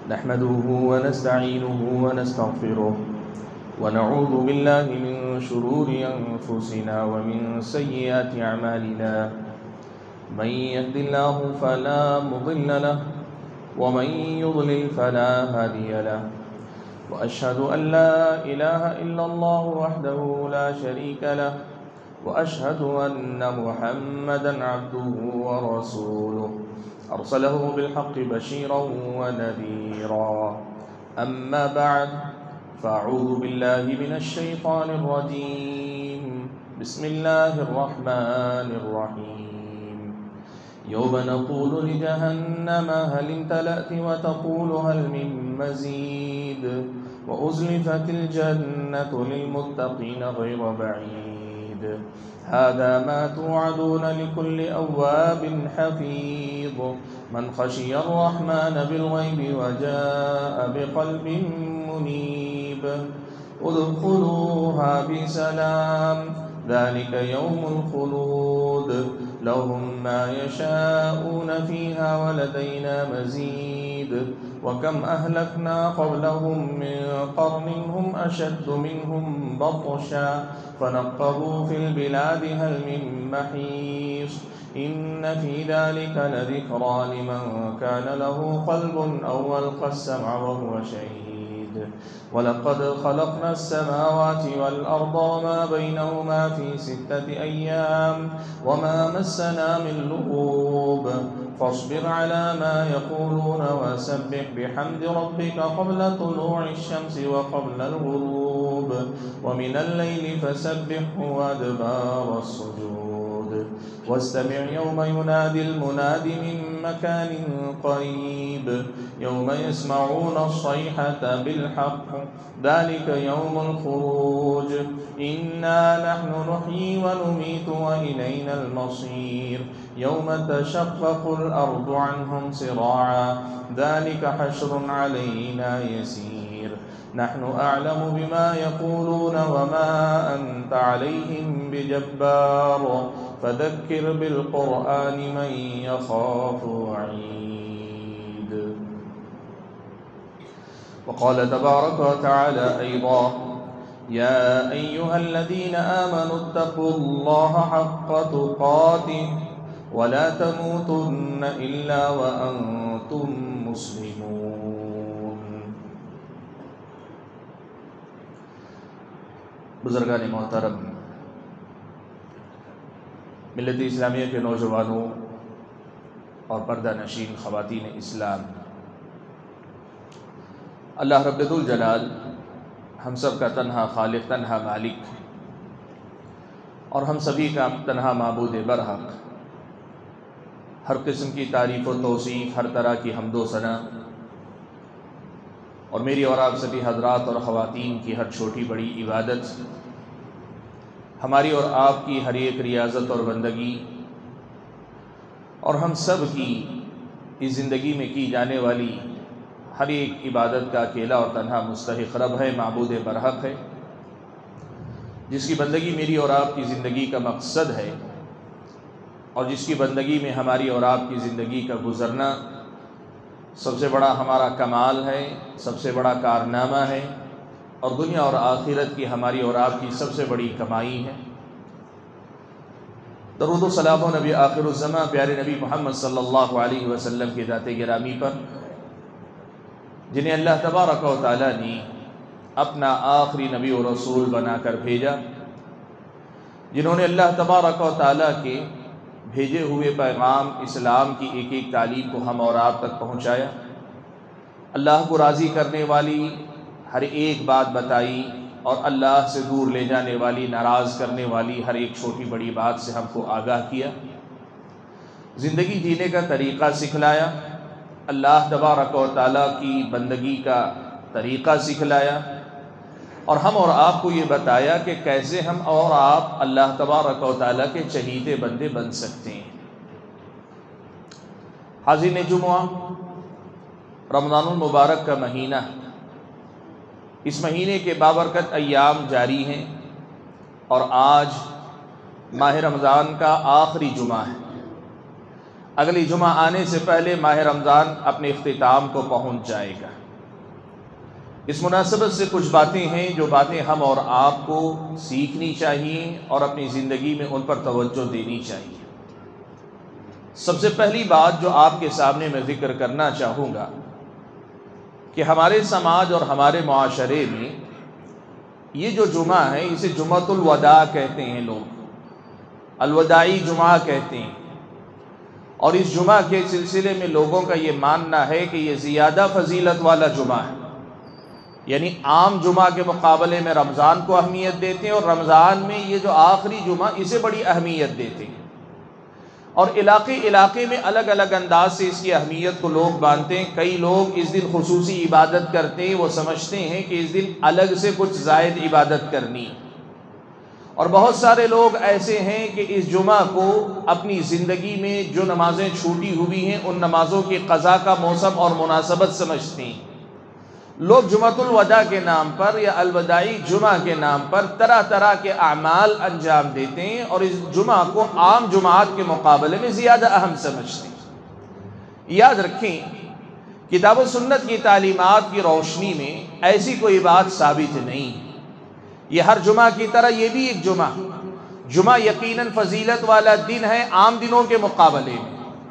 نحمده ونستعينه ونستغفره ونعوذ بالله من شرور أنفسنا ومن سيئات أعمالنا من يهد الله فلا مضل له ومن يضلل فلا هادي له وأشهد أن لا إله إلا الله وحده لا شريك له وأشهد أن محمدًا عبده ورسوله أرسله بالحق بشيرا ونذيرا أما بعد فأعوذ بالله من الشيطان الرجيم بسم الله الرحمن الرحيم يوم نقول لجهنم هل امتلأت وتقول هل من مزيد وأزلفت الجنة للمتقين غير بعيد هذا ما توعدون لكل أواب حفيظ من خشي الرحمن بالغيب وجاء بقلب منيب ادخلوها بسلام ذلك يوم الخلود لهم ما يشاءون فيها ولدينا مزيد وكم أهلكنا قبلهم من قرن هم أشد منهم بطشا فنقبوا في البلاد هل من محيص إن في ذلك لذكرى لمن كان له قلب أو ألقى السمع وهو شهيد ولقد خلقنا السماوات والأرض وما بينهما في 6 أيام وما مسنا من لغوب فاصبر على ما يقولون وسبح بحمد ربك قبل طلوع الشمس وقبل الغروب ومن الليل فسبحه وأدبار السجود واستمع يوم ينادي المناد من مكان قريب يوم يسمعون الصيحة بالحق ذلك يوم الخروج إنا نحن نحيي ونميت وإلينا المصير يوم تشقق الأرض عنهم سراعا ذلك حشر علينا يسير نحن أعلم بما يقولون وما أنت عليهم بجبار فذكر بالقرآن من يخاف وعيد وقال تبارك وتعالى أيضا يا أيها الذين آمنوا اتقوا الله حق تقاته ولا تموتن إلا وأنتم مسلمون۔ بزرگان محترم، ملت اسلامیہ کے نوجوانوں اور پردہ نشین خواتین اسلام، اللہ رب ذوالجلال ہم سب کا تنہا خالق، تنہا مالک اور ہم سبھی کا تنہا معبود برحق، ہر قسم کی تعریف و توصیف، ہر طرح کی حمد و ثنا، اور میری اور آپ سبھی حضرات اور خواتین کی ہر چھوٹی بڑی عبادت، ہماری اور آپ کی ہر ایک ریاضت اور بندگی، اور ہم سب کی اس زندگی میں کی جانے والی ہر ایک عبادت کا اکیلا اور تنہا مستحق رب ہے، معبود برحق ہے، جس کی بندگی میری اور آپ کی زندگی کا مقصد ہے، اور جس کی بندگی میں ہماری اور آپ کی زندگی کا گزرنا سب سے بڑا ہمارا کمال ہے، سب سے بڑا کارنامہ ہے، اور دنیا اور آخرت کی ہماری اور آپ کی سب سے بڑی کمائی ہے۔ درود و سلام و نبی آخر الزماں پیارے نبی محمد صلی اللہ علیہ وسلم کی ذات گرامی پر، جنہیں اللہ تبارک و تعالیٰ نے اپنا آخری نبی و رسول بنا کر بھیجا، جنہوں نے اللہ تبارک و تعالیٰ کے بھیجے ہوئے پیغام اسلام کی ایک ایک تعلیم کو ہم اور آپ تک پہنچایا، اللہ کو راضی کرنے والی ہر ایک بات بتائی، اور اللہ سے دور لے جانے والی، ناراض کرنے والی ہر ایک چھوٹی بڑی بات سے ہم کو آگاہ کیا، زندگی جینے کا طریقہ سکھلایا، اللہ تبارک و تعالیٰ کی بندگی کا طریقہ سکھلایا، اور ہم اور آپ کو یہ بتایا کہ کیسے ہم اور آپ اللہ تبارک و تعالیٰ کے چہیتے بندے بن سکتے ہیں۔ حاضرین جمعہ، رمضان المبارک کا مہینہ، اس مہینے کے بابرکت ایام جاری ہیں، اور آج ماہ رمضان کا آخری جمعہ ہے۔ اگلی جمعہ آنے سے پہلے ماہ رمضان اپنے اختتام کو پہنچ جائے گا۔ اس مناسبت سے کچھ باتیں ہیں جو باتیں ہم اور آپ کو سیکھنی چاہیے اور اپنی زندگی میں ان پر توجہ دینی چاہیے۔ سب سے پہلی بات جو آپ کے سامنے میں ذکر کرنا چاہوں گا کہ ہمارے سماج اور ہمارے معاشرے میں یہ جو جمعہ ہے اسے جمعۃ الوداع کہتے ہیں، لوگ الوداعی جمعہ کہتے ہیں، اور اس جمعہ کے سلسلے میں لوگوں کا یہ ماننا ہے کہ یہ زیادہ فضیلت والا جمعہ ہے، یعنی عام جمعہ کے مقابلے میں رمضان کو اہمیت دیتے ہیں، اور رمضان میں یہ جو آخری جمعہ اسے بڑی اہمیت دیتے ہیں، اور علاقے میں الگ الگ انداز سے اس کی اہمیت کو لوگ مانتے ہیں۔ کئی لوگ اس دن خصوصی عبادت کرتے ہیں، وہ سمجھتے ہیں کہ اس دن الگ سے کچھ زائد عبادت کرنی ہے، اور بہت سارے لوگ ایسے ہیں کہ اس جمعہ کو اپنی زندگی میں جو نمازیں چھوٹی ہوئی ہیں ان نمازوں کی قضا کا موسم اور مناسبت سمجھتے ہیں۔ لوگ جمعۃ الوداع کے نام پر یا الوداعی جمعہ کے نام پر طرح طرح کے اعمال انجام دیتے ہیں، اور اس جمعہ کو عام جمعات کے مقابلے میں زیادہ اہم سمجھتے ہیں۔ یاد رکھیں، کتاب و سنت کی تعلیمات کی روشنی میں ایسی کوئی بات ثابت نہیں۔ یہ ہر جمعہ کی طرح یہ بھی ایک جمعہ یقیناً فضیلت والا دن ہے عام دنوں کے مقابلے میں،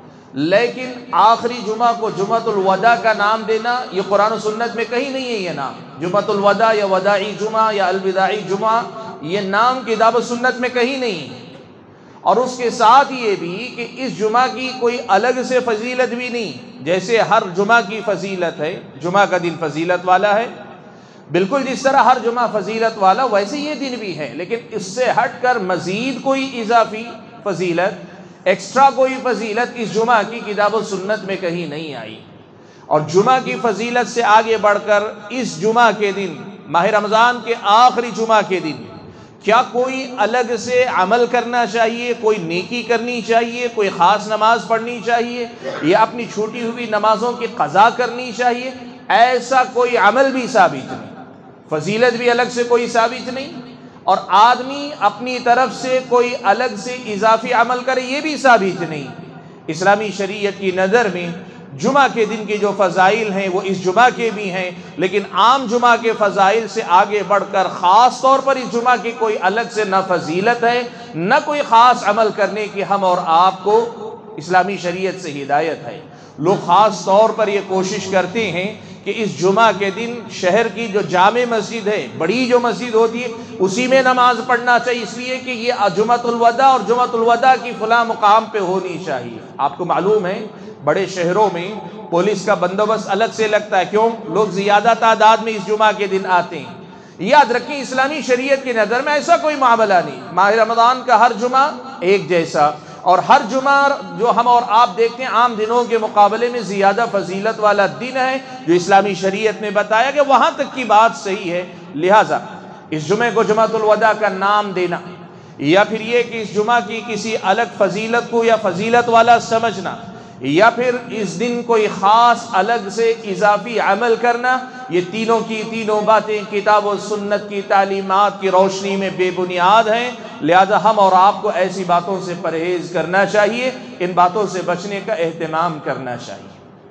لیکن آخری جمعہ کو جمعۃ الوداع کا نام دینا یہ قرآن و سنت میں کہیں نہیں ہے۔ یہ نام جمعۃ الوداع یا وداعی جمعہ یا الوداعی جمعہ، یہ نام کتاب و سنت میں کہیں نہیں ہے، اور اس کے ساتھ یہ بھی کہ اس جمعہ کی کوئی الگ سے فضیلت بھی نہیں۔ جیسے ہر جمعہ کی فضیلت ہے، جمعہ کا دن فضیلت والا ہے، بالکل جس طرح ہر جمعہ فضیلت والا ویسے یہ دن بھی ہے، لیکن اس سے ہٹ کر مزید کوئی اضافی فضیلت، ایکسٹرا کوئی فضیلت اس جمعہ کی کتاب و سنت میں کہیں نہیں آئی۔ اور جمعہ کی فضیلت سے آگے بڑھ کر اس جمعہ کے دن، ماہ رمضان کے آخری جمعہ کے دن، کیا کوئی الگ سے عمل کرنا چاہیے، کوئی نیکی کرنی چاہیے، کوئی خاص نماز پڑھنی چاہیے، یا اپنی چھوٹی ہوئی نمازوں کی قضا کرنی چاہیے؟ ایسا کوئی عمل بھی ثابت نہیں، فضیلت بھی الگ سے کوئی ثابت نہیں، اور آدمی اپنی طرف سے کوئی الگ سے اضافی عمل کرے یہ بھی ثابت نہیں۔ اسلامی شریعت کی نظر میں جمعہ کے دن کی جو فضائل ہیں وہ اس جمعہ کے بھی ہیں، لیکن عام جمعہ کے فضائل سے آگے بڑھ کر خاص طور پر اس جمعہ کی کوئی الگ سے نہ فضیلت ہے نہ کوئی خاص عمل کرنے کی ہم اور آپ کو اسلامی شریعت سے ہدایت ہے۔ لوگ خاص طور پر یہ کوشش کرتے ہیں کہ اس جمعہ کے دن شہر کی جو جامع مسجد ہے، بڑی جو مسجد ہوتی ہے، اسی میں نماز پڑھنا چاہیے، اس لیے کہ یہ جمعۃ الوداع اور جمعۃ الوداع کی فلاں مقام پہ ہونی چاہیے۔ آپ کو معلوم ہے بڑے شہروں میں پولیس کا بندوبست الگ سے لگتا ہے، کیوں؟ لوگ زیادہ تعداد میں اس جمعہ کے دن آتے ہیں۔ یاد رکھیں، اسلامی شریعت کی نظر میں ایسا کوئی معاملہ نہیں۔ ماہ رمضان کا ہر جمعہ ایک جیسا، اور ہر جمعہ جو ہم اور آپ دیکھتے ہیں عام دنوں کے مقابلے میں زیادہ فضیلت والا دن ہے جو اسلامی شریعت میں بتایا کہ وہاں تک کی بات صحیح ہے۔ لہٰذا اس جمعے کو جمعۃ الوداع کا نام دینا، یا پھر یہ کہ اس جمعہ کی کسی الگ فضیلت کو یا فضیلت والا سمجھنا، یا پھر اس دن کوئی خاص الگ سے اضافی عمل کرنا، یہ تینوں کی تینوں باتیں کتاب و سنت کی تعلیمات کی روشنی میں بے بنیاد ہیں۔ لہذا ہم اور آپ کو ایسی باتوں سے پرہیز کرنا چاہیے، ان باتوں سے بچنے کا اہتمام کرنا چاہیے۔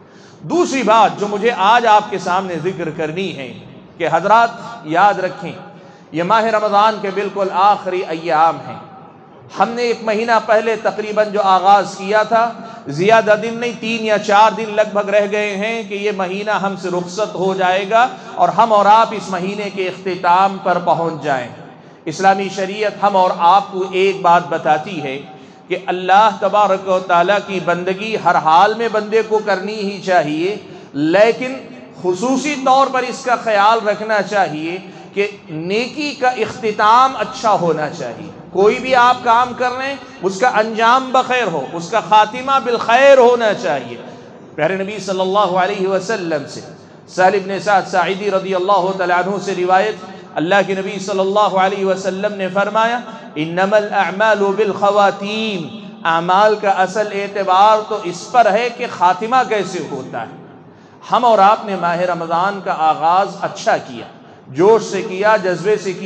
دوسری بات جو مجھے آج آپ کے سامنے ذکر کرنی ہے کہ حضرات یاد رکھیں، یہ ماہ رمضان کے بالکل آخری ایام ہیں۔ ہم نے ایک مہینہ پہلے تقریباً جو آغاز کیا تھا، زیادہ دن نہیں، 3 یا 4 دن لگ بھگ رہ گئے ہیں کہ یہ مہینہ ہم سے رخصت ہو جائے گا اور ہم اور آپ اس مہینے کے اختتام پر پہنچ جائیں۔ اسلامی شریعت ہم اور آپ کو ایک بات بتاتی ہے کہ اللہ تبارک و تعالیٰ کی بندگی ہر حال میں بندے کو کرنی ہی چاہیے، لیکن خصوصی طور پر اس کا خیال رکھنا چاہیے کہ نیکی کا اختتام اچھا ہونا چاہیے۔ کوئی بھی آپ کام کر رہے ہیں اس کا انجام بخیر ہو، اس کا خاتمہ بالخیر ہونا چاہیے۔ پیارے نبی صلی اللہ علیہ وسلم سے سہل بن سعد ساعدی رضی اللہ تعالیٰ عنہ سے روایت، اللہ کے نبی صلی اللہ علیہ وسلم نے فرمایا، انما الاعمال بالخواتیم، اعمال کا اصل اعتبار تو اس پر ہے کہ خاتمہ کیسے ہوتا ہے۔ ہم اور آپ نے ماہ رمضان کا آغاز اچھا کیا، جوش سے کیا، جذبے سے کیا،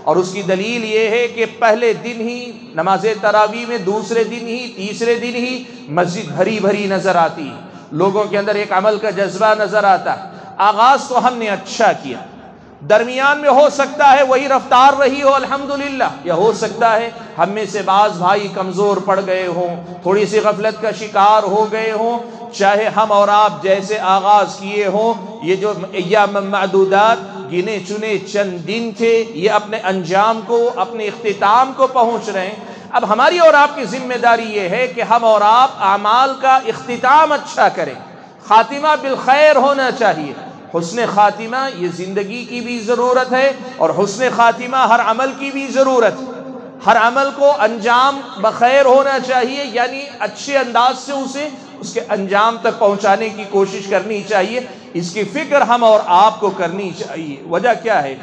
اور اس کی دلیل یہ ہے کہ پہلے دن ہی نماز تراویح میں، دوسرے دن ہی، تیسرے دن ہی مسجد بھری بھری نظر آتی ہے، لوگوں کے اندر ایک عمل کا جذبہ نظر آتا ہے۔ آغاز تو ہم نے اچھا کیا، درمیان میں ہو سکتا ہے وہی رفتار رہی ہو الحمدللہ، یا ہو سکتا ہے ہم میں سے بعض بھائی کمزور پڑ گئے ہوں، تھوڑی سی غفلت کا شکار ہو گئے ہوں، چاہے ہم اور آپ جیسے آغاز کیے ہوں، یہ جو ایام معدودات گنے چنے چند دن تھے، یہ اپنے انجام کو، اپنے اختتام کو پہنچ رہے ہیں۔ اب ہماری اور آپ کی ذمہ داری یہ ہے کہ ہم اور آپ اعمال کا اختتام اچھا کریں، خاتمہ بالخیر ہونا چاہیے۔ حسن خاتمہ یہ زندگی کی بھی ضرورت ہے، اور حسن خاتمہ ہر عمل کی بھی ضرورت ہے۔ ہر عمل کو انجام بخیر ہونا چاہیے، یعنی اچھے انداز سے اس کے انجام تک پہنچانے کی کوشش کرنی چاہیے۔ اس کی فکر ہم اور آپ کو کرنی چاہیے۔ وجہ کیا ہے؟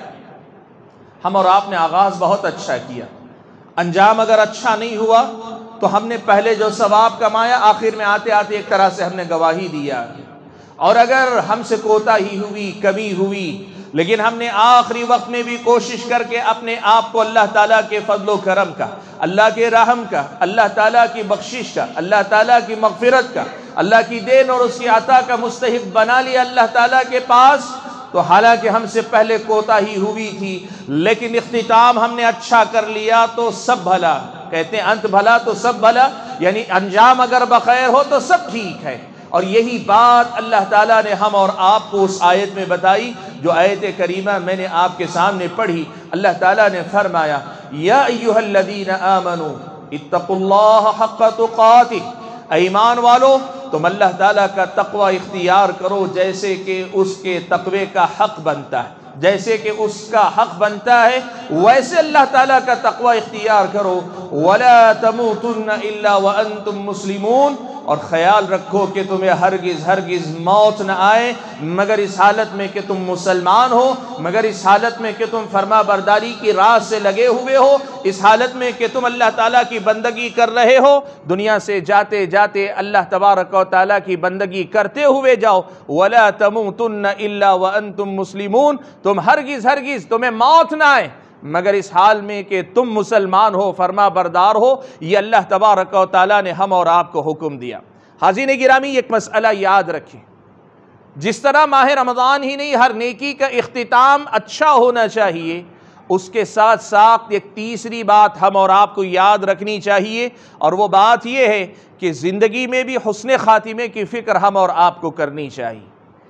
ہم اور آپ نے آغاز بہت اچھا کیا، انجام اگر اچھا نہیں ہوا تو ہم نے پہلے جو ثواب کمایا آخر میں آتے آتے ایک طرح سے ہم نے گواہی دیا، اور اگر ہم سے کوتاہی ہوئی، کمی ہوئی، لیکن ہم نے آخری وقت میں بھی کوشش کر کے اپنے آپ کو اللہ تعالیٰ کے فضل و کرم کا، اللہ کے رحم کا، اللہ تعالیٰ کی بخشش کا، اللہ تعالیٰ کی مغفرت کا، اللہ کی دین اور اس کی عطا کا مستحق بنا لیا اللہ تعالیٰ کے پاس، تو حالانکہ ہم سے پہلے کوتاہی ہوئی تھی لیکن اختتام ہم نے اچھا کر لیا تو سب بھلا۔ کہتے ہیں انت بھلا تو سب بھلا، یعنی انجام اگر بخیر ہو تو سب ٹھیک ہے۔ اور یہی بات اللہ تعالیٰ نے ہم اور آپ کو اس آیت میں بتائی جو آیت کریمہ میں نے آپ کے سامنے پڑھی۔ اللہ تعالیٰ نے فرمایا یا ایھا الذین آمنوا اتقوا اللہ حق تقاتہ، اے ایمان والو تم اللہ تعالیٰ کا تقوی اختیار کرو جیسے کہ اس کے تقوی کا حق بنتا ہے، جیسے کہ اس کا حق بنتا ہے ویسے اللہ تعالیٰ کا تقوی اختیار کرو۔ وَلَا تَمُوتُنَّ إِلَّا وَأَنْتُمْ مُسْلِمُونَ، اور خیال رکھو کہ تمہیں ہرگز موت نہ آئے مگر اس حالت میں کہ تم مسلمان ہو، مگر اس حالت میں کہ تم فرما برداری کی راہ سے لگے ہوئے ہو، اس حالت میں کہ تم اللہ تعالیٰ کی بندگی کر رہے ہو، دنیا سے جاتے جاتے اللہ تبارک و تعالیٰ کی بندگی کرتے ہوئے جاؤ۔ وَلَا تَمُوتُنَّ إِلَّا وَأَنْتُمْ مُسْلِمُونَ، تم ہرگز تمہیں موت نہ آئے مگر اس حال میں کہ تم مسلمان ہو، فرما بردار ہو۔ یہ اللہ تبارک و تعالیٰ نے ہم اور آپ کو حکم دیا۔ حاضرین گرامی، ایک مسئلہ یاد رکھیں، جس طرح ماہ رمضان ہی نہیں ہر نیکی کا اختتام اچھا ہونا چاہیے، اس کے ساتھ ساتھ ایک تیسری بات ہم اور آپ کو یاد رکھنی چاہیے، اور وہ بات یہ ہے کہ زندگی میں بھی حسن خاتمے کی فکر ہم اور آپ کو کرنی چاہیے۔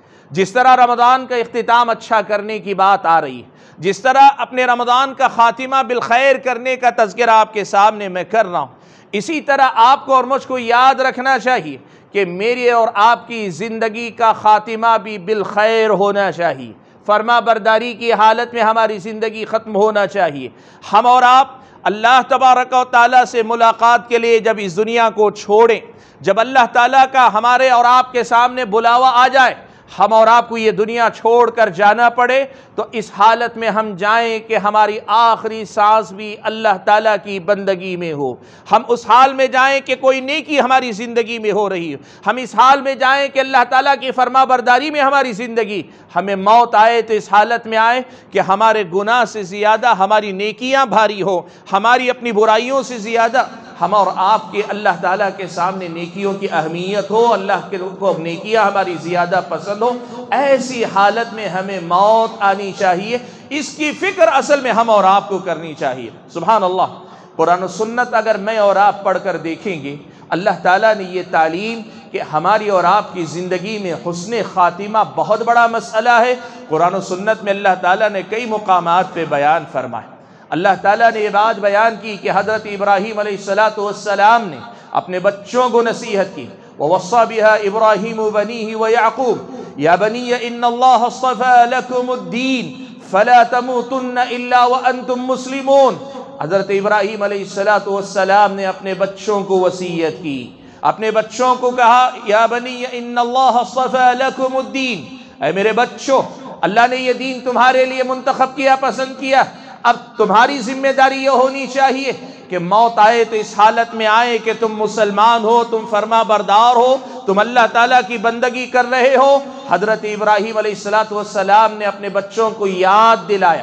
جس طرح رمضان کا اختتام اچھا کرنے کی بات آ رہی ہے، جس طرح اپنے رمضان کا خاتمہ بالخیر کرنے کا تذکرہ آپ کے سامنے میں کر رہا ہوں، اسی طرح آپ کو اور مجھ کو یاد رکھنا چاہیے کہ میری اور آپ کی زندگی کا خاتمہ بھی بالخیر ہونا چاہیے، فرما برداری کی حالت میں ہماری زندگی ختم ہونا چاہیے۔ ہم اور آپ اللہ تبارک و تعالیٰ سے ملاقات کے لیے جب اس دنیا کو چھوڑیں، جب اللہ تعالیٰ کا ہمارے اور آپ کے سامنے بلاوا آ جائے، ہم اور آپ کو یہ دنیا چھوڑ کر جانا پڑے، تو اس حالت میں ہم جائیں کہ ہماری آخری سانس بھی اللہ تعالیٰ کی بندگی میں ہو، ہم اس حال میں جائیں کہ کوئی نیکی ہماری زندگی میں ہو رہی ہو، ہم اس حال میں جائیں کہ اللہ تعالیٰ کی فرما برداری میں ہماری زندگی، ہمیں موت آئے تو اس حالت میں آئے کہ ہمارے گناہ سے زیادہ ہماری نیکیاں بھاری ہو، ہماری اپنی برائیوں سے زیادہ ہم اور آپ کے اللہ تعالیٰ کے سامنے نیکیوں کی اہمیت ہو، اللہ کے کو نیکیاں ہماری زیادہ پسند ہو۔ ایسی حالت میں ہمیں موت آنی چاہیے، اس کی فکر اصل میں ہم اور آپ کو کرنی چاہیے۔ سبحان اللہ، قرآن و سنت اگر میں اور آپ پڑھ کر دیکھیں گے، اللہ تعالیٰ نے یہ تعلیم کہ ہماری اور آپ کی زندگی میں حسن خاتمہ بہت بڑا مسئلہ ہے، قرآن و سنت میں اللہ تعالیٰ نے کئی مقامات پہ بیان فرمائے۔ اللہ تعالیٰ نے یہ بات بیان کی کہ حضرت ابراہیم علیہ السلام نے اپنے بچوں کو نصیحت کی، وَوَصَّى بِهَا إِبْرَاهِيمُ بَنِيهِ وَيَعْقُوبُ يَا بَنِيَّ إِنَّ اللَّهَ اصْطَفَى لَكُمُ الدِّينَ فَلَا تَمُوتُنَّ إِلَّا وَأَنْتُمْ مُسْلِمُونَ۔ حضرت ابراہیم علیہ السلام نے اپنے بچوں کو وصیت کی، اپنے بچوں کو کہا یا بنی ان اللہ اصطفى لکم الدین، اے میرے بچوں، اللہ نے یہ دین تمہارے لیے منتخب کیا، پسند کیا، اب تمہاری ذمہ داری یہ ہونی چاہیے کہ موت آئے تو اس حالت میں آئے کہ تم مسلمان ہو، تم فرما بردار ہو، تم اللہ تعالیٰ کی بندگی کر رہے ہو۔ حضرت ابراہیم علیہ السلام نے اپنے بچوں کو یاد دلایا،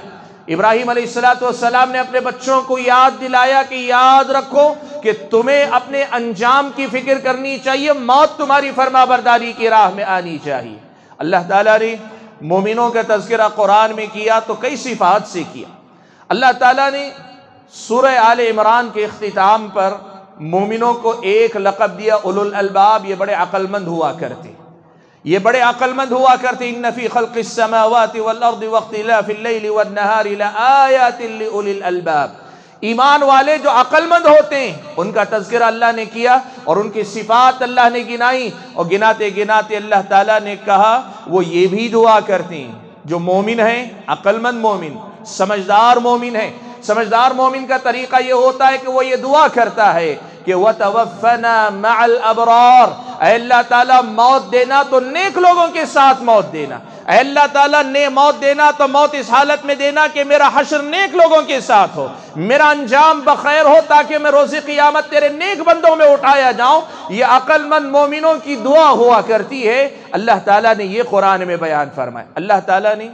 ابراہیم علیہ السلام نے اپنے بچوں کو یاد دلایا کہ یاد رکھو کہ تمہیں اپنے انجام کی فکر کرنی چاہیے، موت تمہاری فرما برداری کی راہ میں آنی چاہیے۔ اللہ تعالیٰ نے مومنوں کا تذکرہ قرآن میں کیا تو کئی صفات سے کیا۔ اللہ تعالیٰ نے سورہ آل عمران کے اختتام پر مومنوں کو ایک لقب دیا، اولو الالباب، یہ بڑے عقل مند ہوا کرتے، یہ بڑے عقل مند ہوا کرتے۔ ان فی خلق السماوات والارض واختلاف اللیل والنہار لآیات لأولی الالباب، ایمان والے جو عقل مند ہوتے ہیں ان کا تذکرہ اللہ نے کیا اور ان کی صفات اللہ نے گنائی، اور گناتے گناتے اللہ تعالیٰ نے کہا وہ یہ بھی دعا کرتے ہیں جو مومن ہیں، عقل مند مومن، سمجھدار مومن ہیں۔ سمجھدار مومن کا طریقہ یہ ہوتا ہے کہ وہ یہ دعا کرتا ہے کہ وَتَوَفَّنَا مَعَ الْأَبْرَارِ، اے اللہ تعالیٰ موت دینا تو نیک لوگوں کے ساتھ موت دینا، اے اللہ تعالیٰ نے موت دینا تو موت اس حالت میں دینا کہ میرا حشر نیک لوگوں کے ساتھ ہو، میرا انجام بخیر ہو، تاکہ میں روز قیامت تیرے نیک بندوں میں اٹھایا جاؤں۔ یہ عقل مند مومنوں کی دعا ہوا کرتی ہے۔ اللہ تعالیٰ نے یہ قرآن میں بیان فرمایا۔ اللہ تعالیٰ نے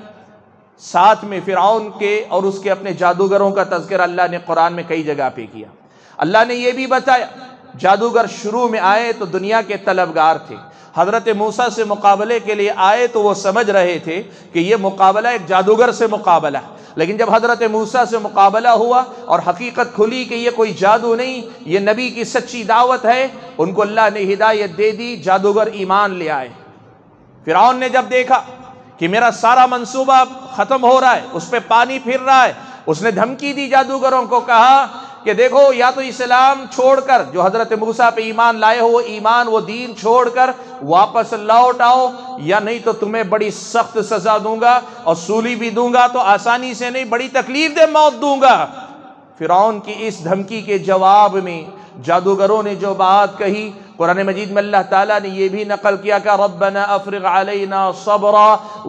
ساتھ میں فرعون کے اور اس کے اپنے جادوگروں کا تذکرہ اللہ نے قرآن میں کئی جگہ پہ کیا۔ اللہ نے یہ بھی بتایا جادوگر شروع میں آئے تو دنیا کے طلبگار تھے، حضرت موسیٰ سے مقابلے کے لیے آئے تو وہ سمجھ رہے تھے کہ یہ مقابلہ ایک جادوگر سے مقابلہ ہے، لیکن جب حضرت موسیٰ سے مقابلہ ہوا اور حقیقت کھلی کہ یہ کوئی جادو نہیں، یہ نبی کی سچی دعوت ہے، ان کو اللہ نے ہدایت دے دی، جادوگر ایمان لے آئے۔ فرعون نے جب دیکھا کہ میرا سارا منصوبہ ختم ہو رہا ہے، اس پہ پانی پھر رہا ہے، اس نے دھمکی دی جادوگروں کو، کہا کہ دیکھو یا تو اسلام چھوڑ کر جو حضرت موسیٰ پہ ایمان لائے ہو وہ ایمان وہ دین چھوڑ کر واپس لوٹ آؤ، یا نہیں تو تمہیں بڑی سخت سزا دوں گا، اور سولی بھی دوں گا تو آسانی سے نہیں، بڑی تکلیف دے موت دوں گا۔ فرعون کی اس دھمکی کے جواب میں جادوگروں نے جو بات کہی، قرآن مجید میں اللہ تعالیٰ نے یہ بھی نقل کیا کہ ربنا افرغ علینا صبرا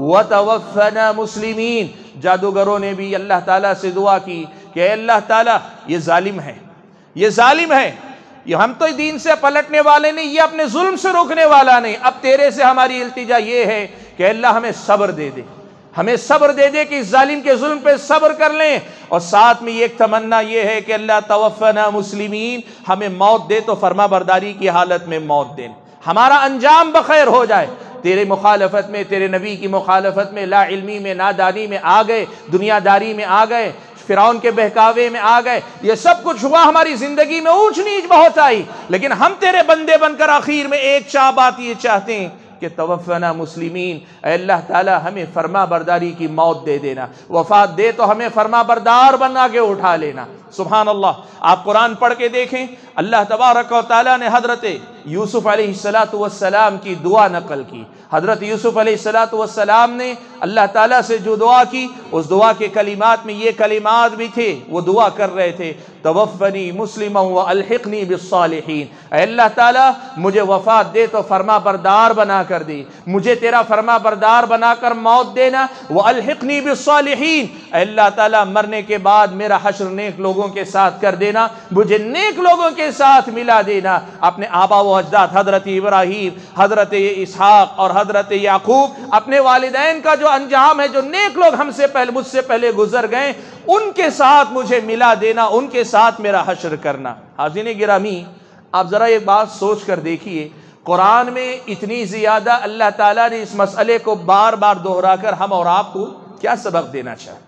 وتوفنا مسلمین، جادوگروں نے بھی اللہ تعالیٰ سے دعا کی کہ اے اللہ تعالیٰ یہ ظالم ہے، یہ ظالم ہے، یہ ہم تو دین سے پلٹنے والے نہیں، یہ اپنے ظلم سے روکنے والا نہیں، اب تیرے سے ہماری التجا یہ ہے کہ اللہ ہمیں صبر دے دے، ہمیں صبر دے دے کہ اس ظالم کے ظلم پہ صبر کر لیں، اور ساتھ میں ایک تمنا یہ ہے کہ اللہ توفنا مسلمین، ہمیں موت دے تو فرما برداری کی حالت میں موت دے، ہمارا انجام بخیر ہو جائے۔ تیرے مخالفت میں، تیرے نبی کی مخالفت میں، لا علمی میں، نادانی میں آ گئے، دنیا داری میں آ گئے، فرعون کے بہکاوے میں آ گئے، یہ سب کچھ ہوا، ہماری زندگی میں اونچ نیچ بہت آئی، لیکن ہم تیرے بندے بن کر آخر میں ایک بات یہ چاہتے ہیں کہ توفنا مسلمین، اے اللہ تعالی ہمیں فرما برداری کی موت دے دینا، وفات دے تو ہمیں فرما بردار بنا کے اٹھا لینا۔ سبحان اللہ، آپ قرآن پڑھ کے دیکھیں، اللہ تبارک و تعالیٰ نے حضرت یوسف علیہ السلام کی دعا نقل کی۔ حضرت یوسف علیہ السلام نے اللہ تعالیٰ سے جو دعا کی، اس دعا کے کلمات میں یہ کلمات بھی تھے، وہ دعا کر رہے تھے توفنی مسلما والحقنی بالصالحین، اے اللہ تعالیٰ مجھے وفات دے تو فرما بردار بنا کر دے، مجھے تیرا فرما بردار بنا کر موت دینا، والحقنی بالصالحین، اے اللہ تعالیٰ مرنے کے بعد میرا حشر نیک لوگوں کے ساتھ کر دینا، مجھے نیک لوگوں کے ساتھ ملا دینا۔ اپنے آبا و اجداد حضرت ابراہیم، حضرت اسحاق اور حضرت یعقوب، اپنے والدین کا جو انجام ہے، جو نیک لوگ ہم سے پہلے مجھ سے پہلے گزر گئے، ان کے ساتھ مجھے ملا دینا، ان کے ساتھ میرا حشر کرنا۔ حاضرین گرامی، آپ ذرا ایک بات سوچ کر دیکھیے، قرآن میں اتنی زیادہ اللہ تعالیٰ نے اس مسئلے کو بار بار دہرا کر ہم اور آپ کو کیا سبق دینا چاہے؟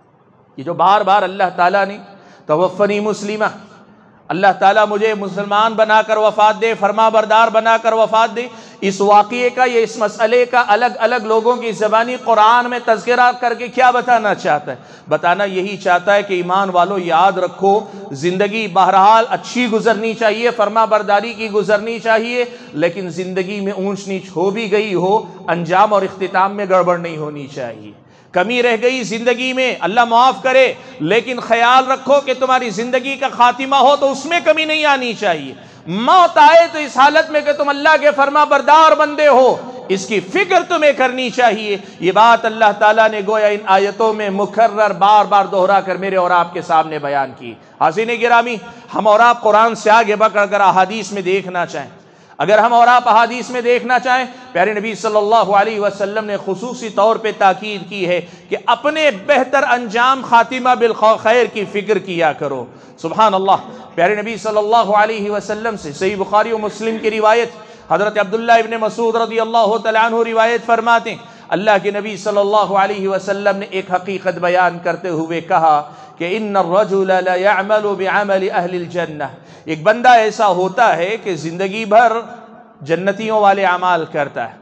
یہ جو بار بار اللہ تعالیٰ نے توفنی مسلمہ، اللہ تعالیٰ مجھے مسلمان بنا کر وفات دے، فرما بردار بنا کر وفات دے، اس واقعے کا یا اس مسئلے کا الگ الگ لوگوں کی زبانی قرآن میں تذکرہ کر کے کیا بتانا چاہتا ہے؟ بتانا یہی چاہتا ہے کہ ایمان والو یاد رکھو، زندگی بہرحال اچھی گزرنی چاہیے، فرما برداری کی گزرنی چاہیے، لیکن زندگی میں اونچ نیچ ہو بھی گئی ہو، انجام اور اختتام میں گڑبڑ نہیں ہونی چاہیے۔ کمی رہ گئی زندگی میں، اللہ معاف کرے، لیکن خیال رکھو کہ تمہاری زندگی کا خاتمہ ہو تو اس میں کمی نہیں آنی چاہیے۔ موت آئے تو اس حالت میں کہ تم اللہ کے فرما بردار بندے ہو، اس کی فکر تمہیں کرنی چاہیے۔ یہ بات اللہ تعالیٰ نے گویا ان آیتوں میں مکرر بار بار دہرا کر میرے اور آپ کے سامنے بیان کی۔ حاضرین گرامی، ہم اور آپ قرآن سے آگے بڑھ کر اگر احادیث میں دیکھنا چاہیں، اگر ہم اور آپ احادیث میں دیکھنا چاہیں، پیارے نبی صلی اللہ علیہ وسلم نے خصوصی طور پہ تاکید کی ہے کہ اپنے بہتر انجام خاتمہ بالخیر کی فکر کیا کرو۔ سبحان اللہ، پیارے نبی صلی اللہ علیہ وسلم سے صحیح بخاری و مسلم کی روایت، حضرت عبداللہ ابن مسعود رضی اللہ تعالیٰ عنہ روایت فرماتے ہیں، اللہ کے نبی صلی اللہ علیہ وسلم نے ایک حقیقت بیان کرتے ہوئے کہا کہ ان الرجل لا يعمل بعمل اہل الجنہ، ایک بندہ ایسا ہوتا ہے کہ زندگی بھر جنتیوں والے اعمال کرتا ہے،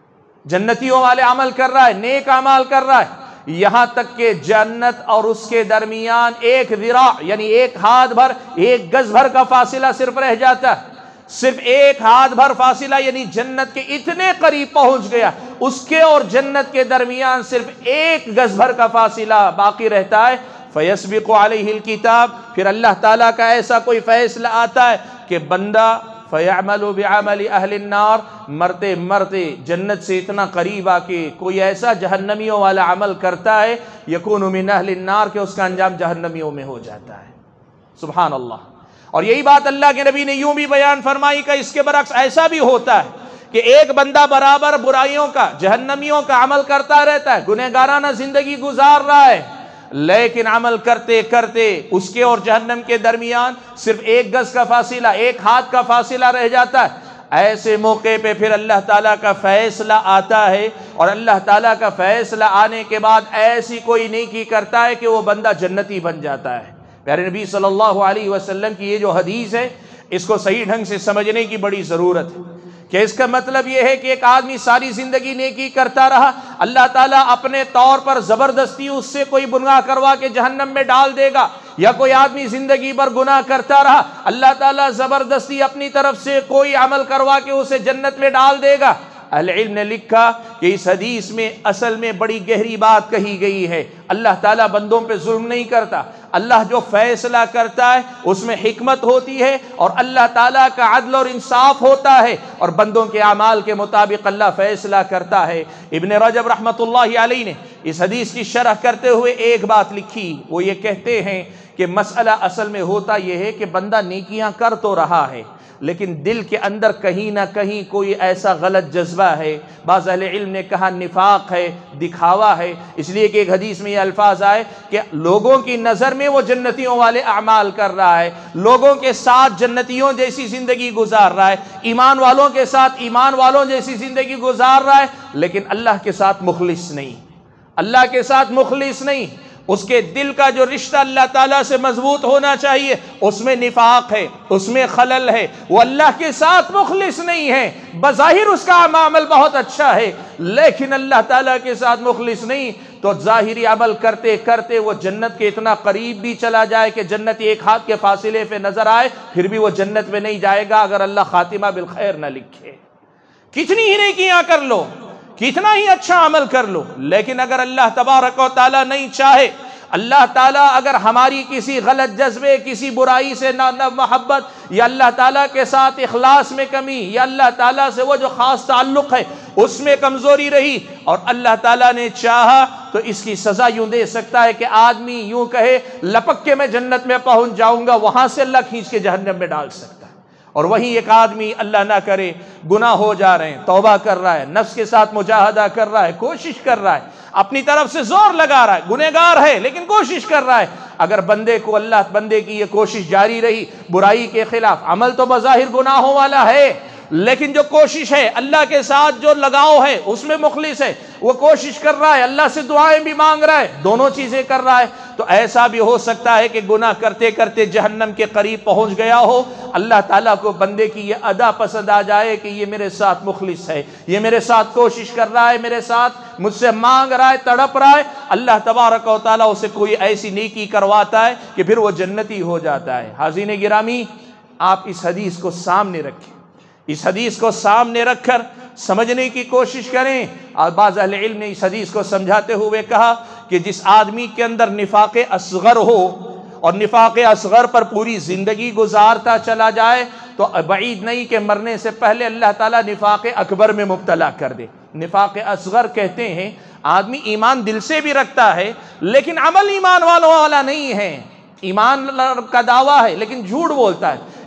جنتیوں والے عمل کر رہا ہے، نیک اعمال کر رہا ہے، یہاں تک کہ جنت اور اس کے درمیان ایک ذراع یعنی ایک ہاتھ بھر، ایک گز بھر کا فاصلہ صرف رہ جاتا ہے، صرف ایک ہاتھ بھر فاصلہ، یعنی جنت کے اتنے قریب پہنچ گیا، اس کے اور جنت کے درمیان صرف ایک گز بھر کا فاصلہ باقی رہتا ہے۔ فَيَسْبِقُ عَلَيْهِ الْكِتَابِ، پھر اللہ تعالیٰ کا ایسا کوئی فیصلہ آتا ہے کہ بندہ فَيَعْمَلُ بِعَمَلِ أَهْلِ النَّارِ، مرتے مرتے جنت سے اتنا قریب آ کے کوئی ایسا جہنمیوں والا عمل کرتا ہے يَكُونُ مِنْ أَهْلِ النَّارِ کہ اس کا انجام جہنمیوں میں ہو جاتا ہے۔ سبحان اللہ۔ اور یہی بات اللہ کے نبی نے یوں بھی بیان فرمائی کہ اس کے برعکس ایسا بھی ہوتا ہے کہ ایک بندہ برابر برائیوں کا، جہنمیوں کا عمل کرتا رہتا ہے، گنہگارانہ زندگی گزار رہا ہے، لیکن عمل کرتے کرتے اس کے اور جہنم کے درمیان صرف ایک گز کا فاصلہ، ایک ہاتھ کا فاصلہ رہ جاتا ہے۔ ایسے موقع پہ پھر اللہ تعالیٰ کا فیصلہ آتا ہے، اور اللہ تعالیٰ کا فیصلہ آنے کے بعد ایسی کوئی نیکی کرتا ہے کہ وہ بندہ جنتی بن جاتا ہے۔ پیارے نبی صلی اللہ علیہ وسلم کی یہ جو حدیث ہے، اس کو صحیح ڈھنگ سے سمجھنے کی بڑی ضرورت ہے کہ اس کا مطلب یہ ہے کہ ایک آدمی ساری زندگی نیکی کرتا رہا، اللہ تعالیٰ اپنے طور پر زبردستی اس سے کوئی گناہ کروا کے جہنم میں ڈال دے گا، یا کوئی آدمی زندگی بھر گناہ کرتا رہا، اللہ تعالیٰ زبردستی اپنی طرف سے کوئی عمل کروا کے اسے جنت میں ڈال دے گا۔ اہل علم نے لکھا کہ اس حدیث میں اصل میں بڑی گہری بات کہی گئی ہے۔ اللہ تعالیٰ بندوں پہ ظلم نہیں کرتا، اللہ جو فیصلہ کرتا ہے اس میں حکمت ہوتی ہے، اور اللہ تعالیٰ کا عدل اور انصاف ہوتا ہے، اور بندوں کے اعمال کے مطابق اللہ فیصلہ کرتا ہے۔ ابن رجب رحمۃ اللہ علیہ نے اس حدیث کی شرح کرتے ہوئے ایک بات لکھی، وہ یہ کہتے ہیں کہ مسئلہ اصل میں ہوتا یہ ہے کہ بندہ نیکیاں کر تو رہا ہے، لیکن دل کے اندر کہیں نہ کہیں کوئی ایسا غلط جذبہ ہے، بعض اہل علم نے کہا نفاق ہے، دکھاوا ہے، اس لیے کہ ایک حدیث میں یہ الفاظ آئے کہ لوگوں کی نظر میں وہ جنتیوں والے اعمال کر رہا ہے، لوگوں کے ساتھ جنتیوں جیسی زندگی گزار رہا ہے، ایمان والوں کے ساتھ ایمان والوں جیسی زندگی گزار رہا ہے، لیکن اللہ کے ساتھ مخلص نہیں، اللہ کے ساتھ مخلص نہیں۔ اس کے دل کا جو رشتہ اللہ تعالیٰ سے مضبوط ہونا چاہیے، اس میں نفاق ہے، اس میں خلل ہے، وہ اللہ کے ساتھ مخلص نہیں ہے، بظاہر اس کا عمل بہت اچھا ہے لیکن اللہ تعالیٰ کے ساتھ مخلص نہیں، تو ظاہری عمل کرتے کرتے وہ جنت کے اتنا قریب بھی چلا جائے کہ جنت ایک ہاتھ کے فاصلے پہ نظر آئے، پھر بھی وہ جنت میں نہیں جائے گا اگر اللہ خاتمہ بالخیر نہ لکھے۔ کتنی ہی نیکیاں کر لو، کتنا ہی اچھا عمل کر لو، لیکن اگر اللہ تبارک و تعالیٰ نہیں چاہے، اللہ تعالیٰ اگر ہماری کسی غلط جذبے، کسی برائی سے نہ محبت، یا اللہ تعالیٰ کے ساتھ اخلاص میں کمی، یا اللہ تعالیٰ سے وہ جو خاص تعلق ہے اس میں کمزوری رہی، اور اللہ تعالیٰ نے چاہا تو اس کی سزا یوں دے سکتا ہے کہ آدمی یوں کہے لپک کے میں جنت میں پہنچ جاؤں گا، وہاں سے اللہ کھینچ کے جہنم میں ڈال سکتا ہے۔ اور وہیں ایک آدمی اللہ نہ کرے گناہ ہو جا رہے ہیں، توبہ کر رہا ہے، نفس کے ساتھ مجاہدہ کر رہا ہے، کوشش کر رہا ہے، اپنی طرف سے زور لگا رہا ہے، گنہگار ہے لیکن کوشش کر رہا ہے، اگر بندے کو اللہ بندے کی یہ کوشش جاری رہی برائی کے خلاف، عمل تو بظاہر گناہوں والا ہے لیکن جو کوشش ہے اللہ کے ساتھ جو لگاؤ ہے اس میں مخلص ہے، وہ کوشش کر رہا ہے، اللہ سے دعائیں بھی مانگ رہا ہے، دونوں چیزیں کر رہا ہے، تو ایسا بھی ہو سکتا ہے کہ گناہ کرتے کرتے جہنم کے قریب پہنچ گیا ہو، اللہ تعالیٰ کو بندے کی یہ ادا پسند آ جائے کہ یہ میرے ساتھ مخلص ہے، یہ میرے ساتھ کوشش کر رہا ہے، میرے ساتھ مجھ سے مانگ رہا ہے، تڑپ رہا ہے، اللہ تبارک و تعالیٰ اسے کوئی ایسی نیکی کرواتا ہے کہ پھر وہ جنتی ہو جاتا ہے۔ حاضرین گرامی، آپ اس حدیث کو سامنے رکھیں، اس حدیث کو سامنے رکھ کر سمجھنے کی کوشش کریں۔ اور بعض اہل علم نے اس حدیث کو سمجھاتے ہوئے کہا کہ جس آدمی کے اندر نفاق اصغر ہو اور نفاق اصغر پر پوری زندگی گزارتا چلا جائے تو بعید نہیں کہ مرنے سے پہلے اللہ تعالیٰ نفاق اکبر میں مبتلا کر دے۔ نفاق اصغر کہتے ہیں آدمی ایمان دل سے بھی رکھتا ہے لیکن عمل ایمان والوں والا نہیں ہے، ایمان کا دعویٰ ہے لیکن جھوٹ بولتا ہے،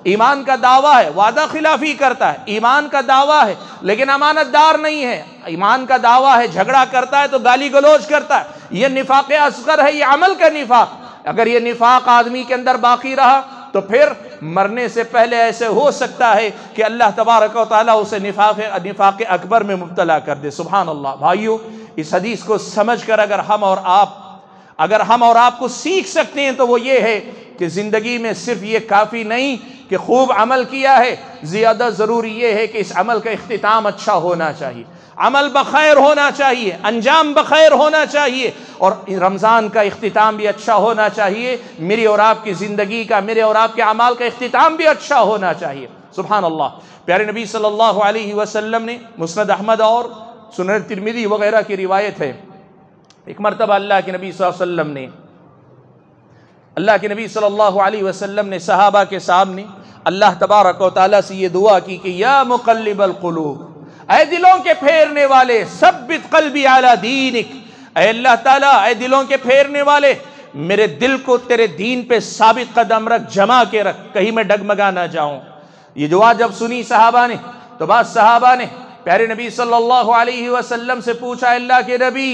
ایمان کا دعویٰ ہے، وعدہ خلافی کرتا ہے، ایمان کا دعویٰ ہے لیکن امانت دار نہیں ہے، ایمان کا دعویٰ ہے جھگڑا کرتا ہے تو گالی گلوچ کرتا ہے، یہ نفاق اصغر ہے، یہ عمل کا نفاق۔ اگر یہ نفاق آدمی کے اندر باقی رہا تو پھر مرنے سے پہلے ایسے ہو سکتا ہے کہ اللہ تبارک و تعالیٰ اسے نفاق اکبر میں مبتلا کر دے۔ سبحان اللہ۔ بھائیو، اس حدیث کو سمجھ کر اگر ہم اور آپ کو سیکھ سکتے ہیں تو وہ یہ ہے کہ زندگی میں صرف یہ کافی نہیں کہ خوب عمل کیا ہے، زیادہ ضروری یہ ہے کہ اس عمل کا اختتام اچھا ہونا چاہیے، عمل بخیر ہونا چاہیے، انجام بخیر ہونا چاہیے، اور رمضان کا اختتام بھی اچھا ہونا چاہیے، میری اور آپ کی زندگی کا، میرے اور آپ کے اعمال کا اختتام بھی اچھا ہونا چاہیے۔ سبحان اللہ۔ پیارے نبی صلی اللہ علیہ وسلم نے، مسند احمد اور سنن ترمذی وغیرہ کی روایت ہے، ایک مرتبہ اللہ کے نبی صلی اللہ علیہ وسلم نے صحابہ کے سامنے اللہ تبارک و تعالیٰ سے یہ دعا کی کہ یا مقلب القلوب، اے دلوں کے پھیرنے والے، ثبت قلبی علی دینک، اے اللہ تعالیٰ، اے دلوں کے پھیرنے والے، میرے دل کو تیرے دین پہ ثابت قدم رکھ، جما کے رکھ، کہیں میں ڈگمگا نہ جاؤں۔ یہ دعا جب سنی صحابہ نے تو بعض صحابہ نے پیارے نبی صلی اللہ علیہ وسلم سے پوچھا، اللہ کے نبی،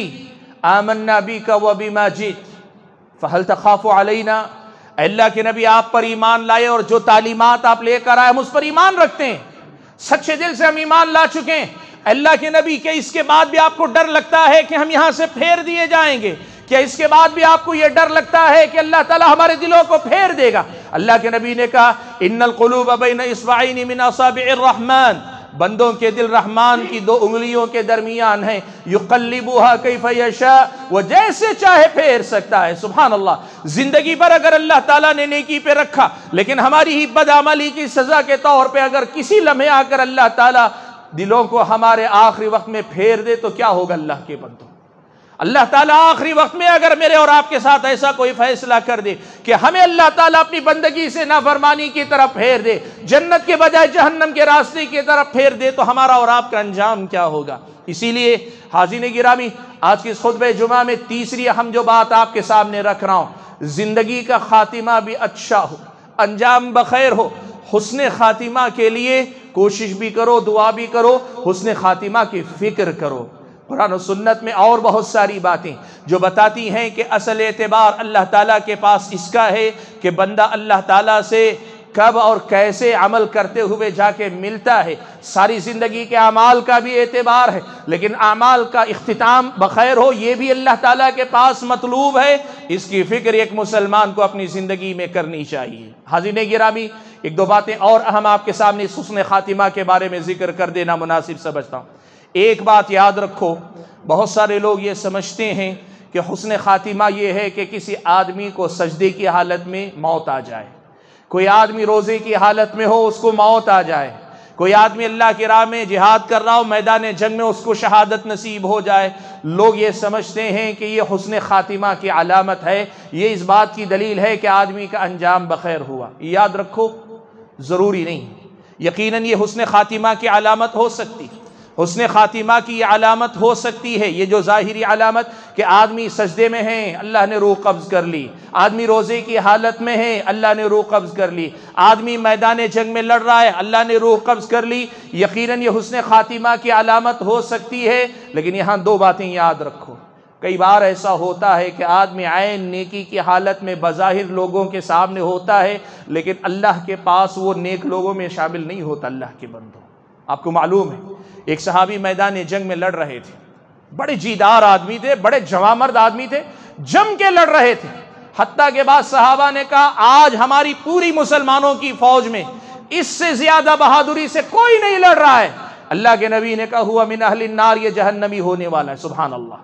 آمنا بک وبما جئت فہل تخاف علینا، اے اللہ کے نبی آپ پر ایمان لائے اور جو تعلیمات آپ لے کر آئے ہم اس پر ایمان رکھتے ہیں، سچے دل سے ہم ایمان لا چکے ہیں، اللہ کے نبی کیا اس کے بعد بھی آپ کو ڈر لگتا ہے کہ ہم یہاں سے پھیر دیے جائیں گے؟ کیا اس کے بعد بھی آپ کو یہ ڈر لگتا ہے کہ اللہ تعالیٰ ہمارے دلوں کو پھیر دے گا؟ اللہ کے نبی نے کہا ان القلوب بین اصبعین من اصابع الرحمن، بندوں کے دل رحمان کی دو انگلیوں کے درمیان ہیں، یقلبوها کیف یشاء، وہ جیسے چاہے پھیر سکتا ہے۔ سبحان اللہ۔ زندگی پر اگر اللہ تعالیٰ نے نیکی پہ رکھا لیکن ہماری ہی بدعملی کی سزا کے طور پہ اگر کسی لمحے آ کر اللہ تعالیٰ دلوں کو ہمارے آخری وقت میں پھیر دے تو کیا ہوگا اللہ کے بندوں؟ اللہ تعالیٰ آخری وقت میں اگر میرے اور آپ کے ساتھ ایسا کوئی فیصلہ کر دے کہ ہمیں اللہ تعالیٰ اپنی بندگی سے نافرمانی کی طرف پھیر دے، جنت کے بجائے جہنم کے راستے کی طرف پھیر دے، تو ہمارا اور آپ کا انجام کیا ہوگا؟ اسی لیے حاضرین گرامی، آج کی اس خطبہ جمعہ میں تیسری اہم جو بات آپ کے سامنے رکھ رہا ہوں، زندگی کا خاتمہ بھی اچھا ہو، انجام بخیر ہو۔ حسن خاتمہ کے لیے کوشش بھی کرو، دعا بھی کرو، حسن خاتمہ کی فکر کرو۔ قرآن و سنت میں اور بہت ساری باتیں جو بتاتی ہیں کہ اصل اعتبار اللہ تعالیٰ کے پاس اس کا ہے کہ بندہ اللہ تعالیٰ سے کب اور کیسے عمل کرتے ہوئے جا کے ملتا ہے۔ ساری زندگی کے اعمال کا بھی اعتبار ہے لیکن اعمال کا اختتام بخیر ہو یہ بھی اللہ تعالیٰ کے پاس مطلوب ہے۔ اس کی فکر ایک مسلمان کو اپنی زندگی میں کرنی چاہیے۔ حاضرین گرامی، ایک دو باتیں اور اہم آپ کے سامنے حسن خاتمہ کے بارے میں ذکر کر دینا مناسب سمجھتا ہوں۔ ایک بات یاد رکھو، بہت سارے لوگ یہ سمجھتے ہیں کہ حسن خاتمہ یہ ہے کہ کسی آدمی کو سجدے کی حالت میں موت آ جائے، کوئی آدمی روزے کی حالت میں ہو اس کو موت آ جائے، کوئی آدمی اللہ کی راہ میں جہاد کر رہا ہو میدان جنگ میں اس کو شہادت نصیب ہو جائے۔ لوگ یہ سمجھتے ہیں کہ یہ حسن خاتمہ کی علامت ہے، یہ اس بات کی دلیل ہے کہ آدمی کا انجام بخیر ہوا۔ یاد رکھو، ضروری نہیں، یقیناً یہ حسن خاتمہ کی علامت ہو سکتی، حسن خاتمہ کی یہ علامت ہو سکتی ہے، یہ جو ظاہری علامت کہ آدمی سجدے میں ہیں اللہ نے روح قبض کر لی، آدمی روزے کی حالت میں ہے اللہ نے روح قبض کر لی، آدمی میدان جنگ میں لڑ رہا ہے اللہ نے روح قبض کر لی، یقیناً یہ حسن خاتمہ کی علامت ہو سکتی ہے۔ لیکن یہاں دو باتیں یاد رکھو، کئی بار ایسا ہوتا ہے کہ آدمی عین نیکی کی حالت میں بظاہر لوگوں کے سامنے ہوتا ہے لیکن اللہ کے پاس وہ نیک لوگوں میں شامل نہیں ہوتا۔ اللہ کے بندوں، آپ کو معلوم ہے ایک صحابی میدان جنگ میں لڑ رہے تھے، بڑے جیدار آدمی تھے، بڑے جوامرد آدمی تھے، جم کے لڑ رہے تھے، حتیٰ کہ بعض صحابہ نے کہا آج ہماری پوری مسلمانوں کی فوج میں اس سے زیادہ بہادری سے کوئی نہیں لڑ رہا ہے۔ اللہ کے نبی نے کہا ہوا من اہل النار، یہ جہنمی ہونے والا ہے۔ سبحان اللہ،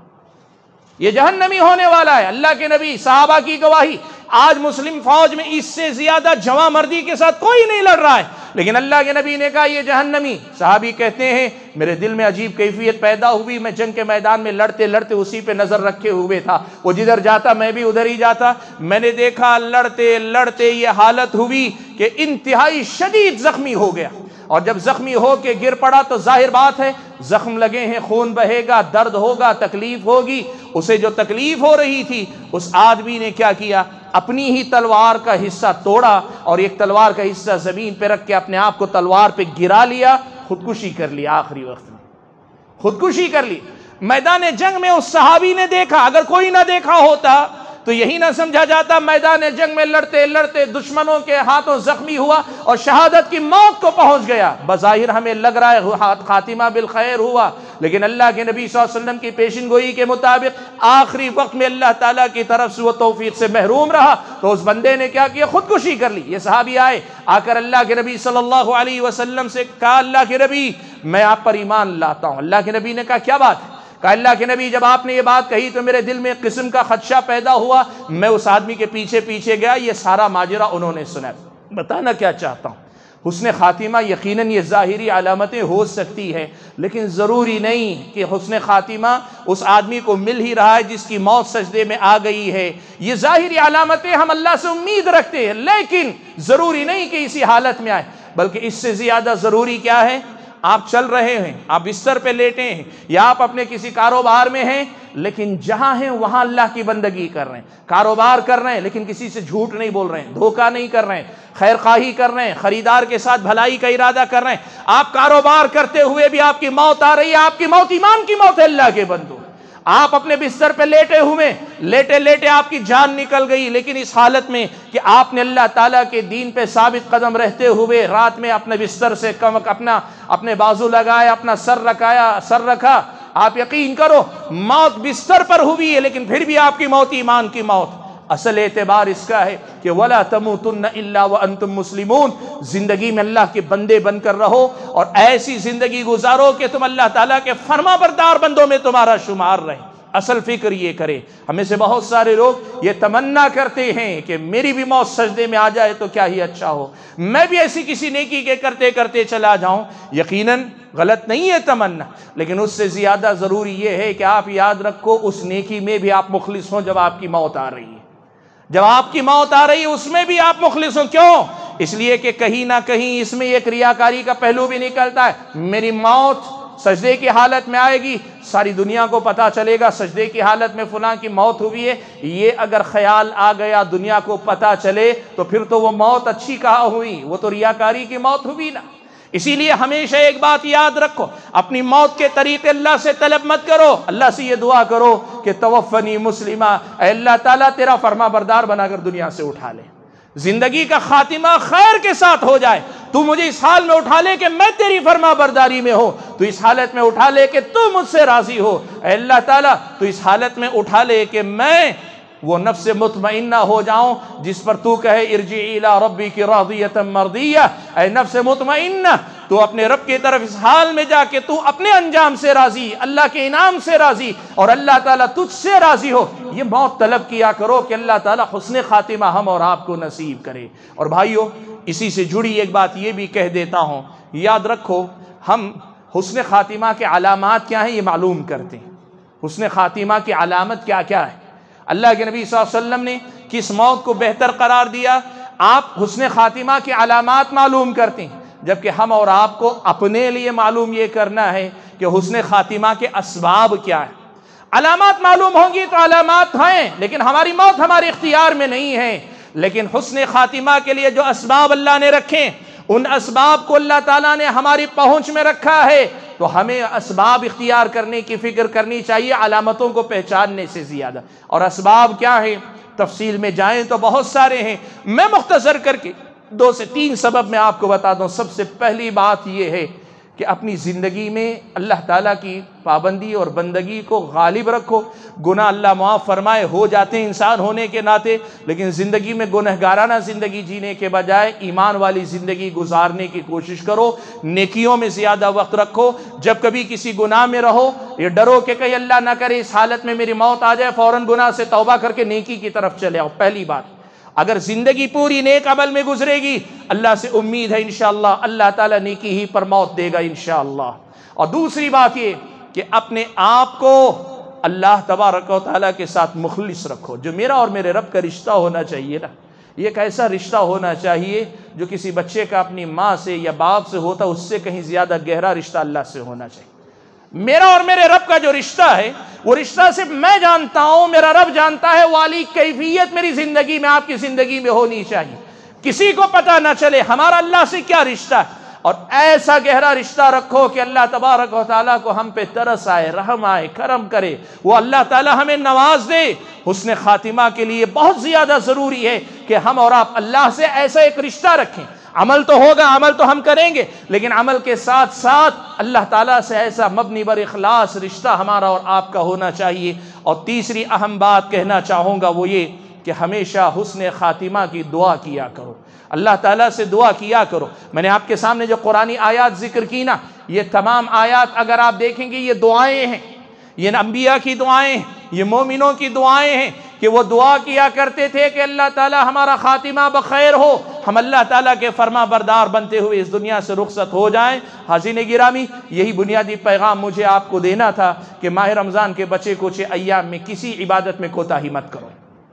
یہ جہنمی ہونے والا ہے۔ اللہ کے نبی، صحابہ کی گواہی، آج مسلم فوج میں اس سے زیادہ جواں مردی کے ساتھ کوئی نہیں لڑ رہا ہے، لیکن اللہ کے نبی نے کہا یہ جہنمی۔ صحابی کہتے ہیں میرے دل میں عجیب کیفیت پیدا ہوئی، میں جنگ کے میدان میں لڑتے لڑتے اسی پہ نظر رکھے ہوئے تھا، وہ جدھر جاتا میں بھی ادھر ہی جاتا، میں نے دیکھا لڑتے لڑتے یہ حالت ہوئی کہ انتہائی شدید زخمی ہو گیا، اور جب زخمی ہو کے گر پڑا تو ظاہر بات ہے زخم لگے ہیں، خون بہے گا، درد ہوگا، تکلیف ہوگی۔ اسے جو تکلیف ہو رہی تھی اس آدمی نے کیا کیا، اپنی ہی تلوار کا حصہ توڑا اور ایک تلوار کا حصہ زمین پہ رکھ کے اپنے آپ کو تلوار پہ گرا لیا، خودکشی کر لی آخری وقت میں، خودکشی کر لی۔ میدان جنگ میں اس صحابی نے دیکھا، اگر کوئی نہ دیکھا ہوتا تو یہی نہ سمجھا جاتا میدان جنگ میں لڑتے لڑتے دشمنوں کے ہاتھوں زخمی ہوا اور شہادت کی موت کو پہنچ گیا۔ بظاہر ہمیں لگ رہا ہے خاتمہ بالخیر ہوا، لیکن اللہ کے نبی صلی اللہ علیہ وسلم کی پیشن گوئی کے مطابق آخری وقت میں اللہ تعالیٰ کی طرف سے وہ توفیق سے محروم رہا، تو اس بندے نے کیا کیا؟ خودکشی کر لی۔ یہ صحابی آئے، آ کر اللہ کے نبی صلی اللہ علیہ وسلم سے کہا، اللہ کے نبی میں آپ پر ایمان لاتا ہوں۔ اللہ کے نبی نے کہا کیا بات ہے؟ کہ اللہ کے نبی جب آپ نے یہ بات کہی تو میرے دل میں ایک قسم کا خدشہ پیدا ہوا، میں اس آدمی کے پیچھے پیچھے گیا، یہ سارا ماجرا انہوں نے سنا۔ بتانا کیا چاہتا ہوں، حسن خاتمہ یقیناً یہ ظاہری علامتیں ہو سکتی ہیں، لیکن ضروری نہیں کہ حسن خاتمہ اس آدمی کو مل ہی رہا ہے جس کی موت سجدے میں آ گئی ہے۔ یہ ظاہری علامتیں ہم اللہ سے امید رکھتے ہیں، لیکن ضروری نہیں کہ اسی حالت میں آئے، بلکہ اس سے زیادہ ضروری کیا ہے؟ آپ چل رہے ہیں، آپ بستر پہ لیٹے ہیں، یا آپ اپنے کسی کاروبار میں ہیں، لیکن جہاں ہیں وہاں اللہ کی بندگی کر رہے ہیں، کاروبار کر رہے ہیں لیکن کسی سے جھوٹ نہیں بول رہے ہیں، دھوکہ نہیں کر رہے ہیں، خیر خواہی کر رہے ہیں، خریدار کے ساتھ بھلائی کا ارادہ کر رہے ہیں۔ آپ کاروبار کرتے ہوئے بھی آپ کی موت آ رہی ہے، آپ کی موت ایمان کی موت ہے اللہ کے بندو۔ آپ اپنے بستر پہ لیٹے ہوئے، لیٹے لیٹے آپ کی جان نکل گئی، لیکن اس حالت میں کہ آپ نے اللہ تعالیٰ کے دین پہ ثابت قدم رہتے ہوئے رات میں اپنے بستر سے اپنے بازو لگایا، اپنا سر رکھا، آپ یقین کرو موت بستر پر ہوئی ہے، لیکن پھر بھی آپ کی موت ایمان کی موت۔ اصل اعتبار اس کا ہے کہ وَلَا تَمُوتُنَّ إِلَّا وَأَنْتُمْ مُسْلِمُونَ، زندگی میں اللہ کے بندے بن کر رہو اور ایسی زندگی گزارو کہ تم اللہ تعالیٰ کے فرما بردار بندوں میں تمہارا شمار رہے۔ اصل فکر یہ کرے۔ ہمیں سے بہت سارے لوگ یہ تمنا کرتے ہیں کہ میری بھی موت سجدے میں آ جائے تو کیا ہی اچھا ہو، میں بھی ایسی کسی نیکی کے کرتے کرتے چلا جاؤں۔ یقیناً غلط نہیں ہے تمنا، لیکن اس سے زیادہ ضروری یہ ہے کہ آپ یاد رکھو اس نیکی میں بھی آپ مخلص ہوں جب آپ کی موت آ رہی ہے۔ جب آپ کی موت آ رہی ہے اس میں بھی آپ مخلص ہوں۔ کیوں؟ اس لیے کہ کہیں نہ کہیں اس میں ایک ریاکاری کا پہلو بھی نکلتا ہے۔ میری موت سجدے کی حالت میں آئے گی، ساری دنیا کو پتا چلے گا سجدے کی حالت میں فلاں کی موت ہوئی ہے۔ یہ اگر خیال آ گیا دنیا کو پتا چلے تو پھر تو وہ موت اچھی کہاں ہوئی، وہ تو ریاکاری کی موت ہوئی نا۔ اسی لیے ہمیشہ ایک بات یاد رکھو، اپنی موت کے طریقے اللہ سے طلب مت کرو، اللہ سے یہ دعا کرو کہ توفنی مسلمہ، اے اللہ تعالیٰ تیرا فرما بردار بنا کر دنیا سے اٹھا لے، زندگی کا خاتمہ خیر کے ساتھ ہو جائے، تو مجھے اس حال میں اٹھا لے کہ میں تیری فرما برداری میں ہوں، تو اس حالت میں اٹھا لے کہ تو مجھ سے راضی ہو، اے اللہ تعالیٰ تو اس حالت میں اٹھا لے کہ میں وہ نفس مطمئنہ ہو جاؤں جس پر تو کہے ارجعی الی ربک راضیۃ مرضیہ، اے نفس مطمئنہ تو اپنے رب کی طرف اس حال میں جا کے تو اپنے انجام سے راضی، اللہ کے انعام سے راضی اور اللہ تعالیٰ تجھ سے راضی ہو۔ یہ موت طلب کیا کرو کہ اللہ تعالیٰ حسن خاتمہ ہم اور آپ کو نصیب کرے۔ اور بھائیو، اسی سے جڑی ایک بات یہ بھی کہہ دیتا ہوں، یاد رکھو ہم حسن خاتمہ کے علامات کیا ہیں یہ معلوم کرتے ہیں۔ حسن خاتمہ کی علامت کیا کیا ہے؟ اللہ کے نبی صلی اللہ علیہ وسلم نے کس موت کو بہتر قرار دیا؟ آپ حسن خاتمہ کی علامات معلوم کرتے ہیں، جبکہ ہم اور آپ کو اپنے لیے معلوم یہ کرنا ہے کہ حسن خاتمہ کے اسباب کیا ہیں۔ علامات معلوم ہوں گی تو علامات ہیں، لیکن ہماری موت ہمارے اختیار میں نہیں ہے، لیکن حسن خاتمہ کے لیے جو اسباب اللہ نے رکھے ان اسباب کو اللہ تعالیٰ نے ہماری پہنچ میں رکھا ہے، تو ہمیں اسباب اختیار کرنے کی فکر کرنی چاہیے علامتوں کو پہچاننے سے زیادہ۔ اور اسباب کیا ہیں؟ تفصیل میں جائیں تو بہت سارے ہیں، میں مختصر کر کے 2 سے 3 سبب میں آپ کو بتا دوں۔ سب سے پہلی بات یہ ہے کہ اپنی زندگی میں اللہ تعالیٰ کی پابندی اور بندگی کو غالب رکھو۔ گناہ اللہ معاف فرمائے ہو جاتے ہیں انسان ہونے کے ناطے، لیکن زندگی میں گنہگارانہ زندگی جینے کے بجائے ایمان والی زندگی گزارنے کی کوشش کرو، نیکیوں میں زیادہ وقت رکھو۔ جب کبھی کسی گناہ میں رہو یہ ڈرو کہ کہیں اللہ نہ کرے اس حالت میں میری موت آ جائے، فوراً گناہ سے توبہ کر کے نیکی کی طرف چلے آؤ۔ پہلی بات، اگر زندگی پوری نیک عمل میں گزرے گی اللہ سے امید ہے انشاءاللہ اللہ تعالیٰ نیکی ہی پر موت دے گا انشاءاللہ۔ اور دوسری بات یہ کہ اپنے آپ کو اللہ تبارک و تعالیٰ کے ساتھ مخلص رکھو۔ جو میرا اور میرے رب کا رشتہ ہونا چاہیے نا، یہ ایک ایسا رشتہ ہونا چاہیے جو کسی بچے کا اپنی ماں سے یا باپ سے ہوتا اس سے کہیں زیادہ گہرا رشتہ اللہ سے ہونا چاہیے۔ میرا اور میرے رب کا جو رشتہ ہے وہ رشتہ صرف میں جانتا ہوں، میرا رب جانتا ہے، والی کیفیت میری زندگی میں، آپ کی زندگی میں ہونی چاہیے، کسی کو پتہ نہ چلے ہمارا اللہ سے کیا رشتہ ہے، اور ایسا گہرا رشتہ رکھو کہ اللہ تبارک و تعالیٰ کو ہم پہ ترس آئے، رحم آئے، کرم کرے، وہ اللہ تعالیٰ ہمیں نواز دے۔ حسن خاتمہ کے لیے بہت زیادہ ضروری ہے کہ ہم اور آپ اللہ سے ایسا ایک رشتہ رکھیں۔ عمل تو ہوگا، عمل تو ہم کریں گے، لیکن عمل کے ساتھ ساتھ اللہ تعالیٰ سے ایسا مبنی بر اخلاص رشتہ ہمارا اور آپ کا ہونا چاہیے۔ اور تیسری اہم بات کہنا چاہوں گا وہ یہ کہ ہمیشہ حسن خاتمہ کی دعا کیا کرو، اللہ تعالیٰ سے دعا کیا کرو۔ میں نے آپ کے سامنے جو قرآنی آیات ذکر کی نا، یہ تمام آیات اگر آپ دیکھیں گے یہ دعائیں ہیں، یہ انبیاء کی دعائیں ہیں، یہ مومنوں کی دعائیں ہیں کہ وہ دعا کیا کرتے تھے کہ اللہ تعالیٰ ہمارا خاتمہ بخیر ہو، ہم اللہ تعالیٰ کے فرما بردار بنتے ہوئے اس دنیا سے رخصت ہو جائیں۔ حاضرین گرامی، یہی بنیادی پیغام مجھے آپ کو دینا تھا کہ ماہ رمضان کے بچے کچھ ایام میں کسی عبادت میں کوتاہی مت کرو،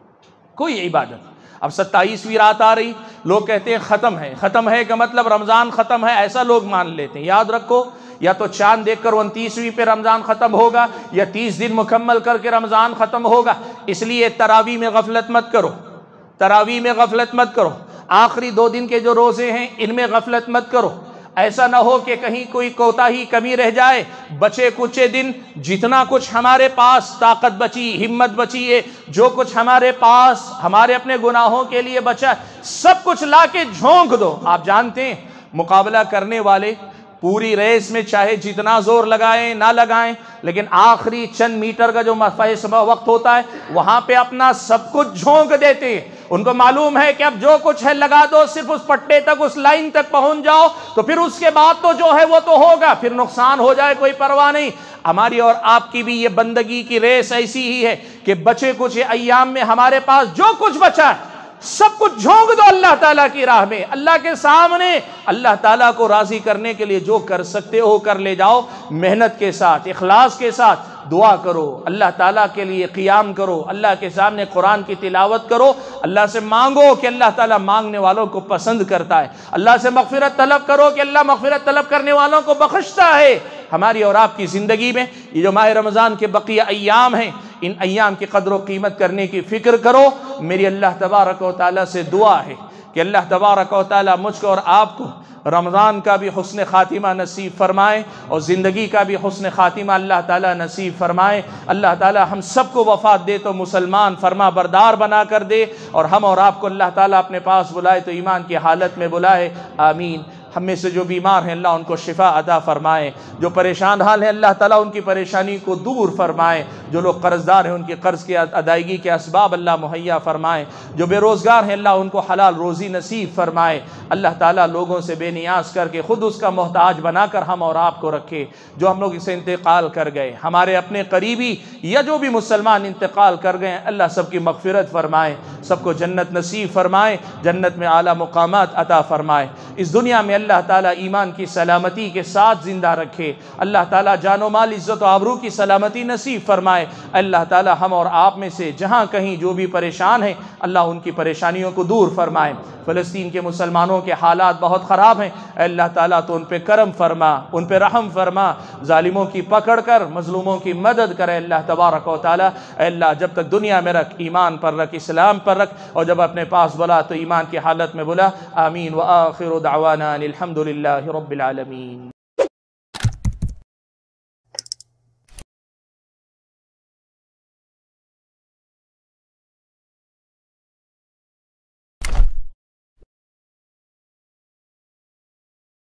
کوئی عبادت۔ اب 27ویں رات آ رہی، لوگ کہتے ہیں ختم ہے کا مطلب رمضان ختم ہے، ایسا لوگ مان لیتے ہیں۔ یاد رکھو، یا تو چاند دیکھ کر 29ویں پہ رمضان ختم ہوگا، یا 30 دن مکمل کر کے رمضان ختم ہوگا۔ اس لیے تراویح میں غفلت مت کرو، تراویح میں غفلت مت کرو، آخری 2 دن کے جو روزے ہیں ان میں غفلت مت کرو۔ ایسا نہ ہو کہ کہیں کوئی کوتاہی کمی رہ جائے، بچے کچھ دن جتنا کچھ ہمارے پاس طاقت بچی، ہمت بچی ہے، جو کچھ ہمارے پاس ہمارے اپنے گناہوں کے لیے بچا، سب کچھ لا کے جھونک دو۔ آپ جانتے ہیں مقابلہ کرنے والے پوری ریس میں چاہے جتنا زور لگائیں نہ لگائیں، لیکن آخری چند میٹر کا جو فیصلہ وقت ہوتا ہے وہاں پہ اپنا سب کچھ جھونک دیتے ہیں۔ ان کو معلوم ہے کہ اب جو کچھ ہے لگا دو، صرف اس پٹے تک، اس لائن تک پہنچ جاؤ، تو پھر اس کے بعد تو جو ہے وہ تو ہوگا، پھر نقصان ہو جائے کوئی پرواہ نہیں۔ ہماری اور آپ کی بھی یہ بندگی کی ریس ایسی ہی ہے کہ بچے کچھ ایام میں ہمارے پاس جو کچھ بچا ہے سب کچھ جھونک دو اللہ تعالیٰ کی راہ میں، اللہ کے سامنے، اللہ تعالیٰ کو راضی کرنے کے لیے جو کر سکتے ہو کر لے جاؤ۔ محنت کے ساتھ، اخلاص کے ساتھ دعا کرو، اللہ تعالیٰ کے لیے قیام کرو، اللہ کے سامنے قرآن کی تلاوت کرو، اللہ سے مانگو کہ اللہ تعالیٰ مانگنے والوں کو پسند کرتا ہے، اللہ سے مغفرت طلب کرو کہ اللہ مغفرت طلب کرنے والوں کو بخشتا ہے۔ ہماری اور آپ کی زندگی میں یہ جو ماہ رمضان کے بقیہ ایام ہیں، ان ایام کی قدر و قیمت کرنے کی فکر کرو۔ میری اللہ تبارک و تعالیٰ سے دعا ہے کہ اللہ تبارک و تعالیٰ مجھ کو اور آپ کو رمضان کا بھی حسن خاتمہ نصیب فرمائے، اور زندگی کا بھی حسن خاتمہ اللہ تعالیٰ نصیب فرمائے۔ اللہ تعالیٰ ہم سب کو وفات دے تو مسلمان فرما بردار بنا کر دے، اور ہم اور آپ کو اللہ تعالیٰ اپنے پاس بلائے تو ایمان کی حالت میں بلائے، آمین۔ ہم میں سے جو بیمار ہیں اللہ ان کو شفا عطا فرمائے، جو پریشان حال ہیں اللہ تعالیٰ ان کی پریشانی کو دور فرمائے، جو لوگ قرض دار ہیں ان کی قرض کی ادائیگی کے اسباب اللہ مہیا فرمائے، جو بے روزگار ہیں اللہ ان کو حلال روزی نصیب فرمائے۔ اللہ تعالیٰ لوگوں سے بے نیاز کر کے خود اس کا محتاج بنا کر ہم اور آپ کو رکھے۔ جو ہم لوگ اسے انتقال کر گئے، ہمارے اپنے قریبی یا جو بھی مسلمان انتقال کر گئے، اللہ سب کی مغفرت فرمائے، سب کو جنت نصیب فرمائے، جنت میں اعلیٰ مقامات عطا فرمائے۔ اس دنیا میں اللہ تعالیٰ ایمان کی سلامتی کے ساتھ زندہ رکھے، اللہ تعالیٰ جان و مال، عزت و آبرو کی سلامتی نصیب فرمائے۔ اللہ تعالیٰ ہم اور آپ میں سے جہاں کہیں جو بھی پریشان ہیں اللہ ان کی پریشانیوں کو دور فرمائے۔ فلسطین کے مسلمانوں کے حالات بہت خراب ہیں، اے اللہ تعالیٰ تو ان پہ کرم فرما، ان پہ رحم فرما، ظالموں کی پکڑ کر مظلوموں کی مدد کرے اللہ تبارک و تعالیٰ۔ اے اللہ جب تک دنیا میں رکھ، ایمان پر رکھ، اسلام پر رکھ، اور جب اپنے پاس بلا تو ایمان کی حالت میں بلا۔ آمین۔ وآخر دعوانا الحمد للہ رب العالمین۔